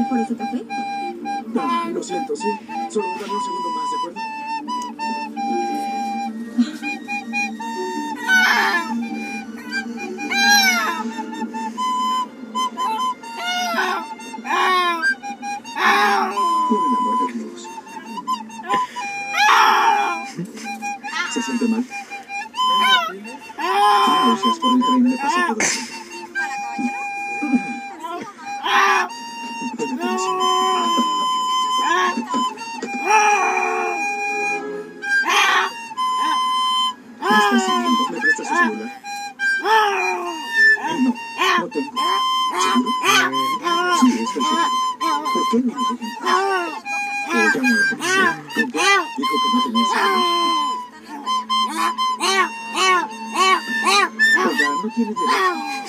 por ese café? Ah, lo siento, sí. Solo dame un segundo más, ¿de acuerdo? Por el amor de Dios. ¿Se siente mal? Náuseas por el tren, me pasa todo el tiempo. ¿Me estás siguiendo? ¿Me prestas el celular? No, no tengo. ¿Seguro? Sí, estoy seguro. ¿Por qué no me dejan? Llamo a la policía. ¿Cómo? Dijo que no tenía celular. Oiga, no tiene derecho.